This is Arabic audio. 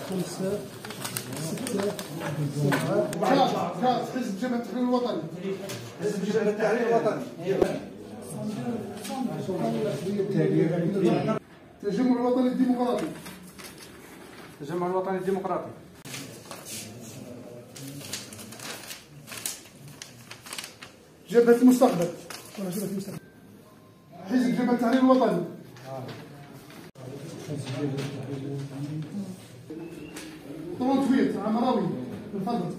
5 6 7 حزب جبهة التحرير الوطني. حزب جبهة التحرير الوطني. التجمع الوطني الديمقراطي. التجمع الوطني الديمقراطي. جبهة المستقبل. حزب جبهة التحرير الوطني. طول تويت عمراوي من فضلك.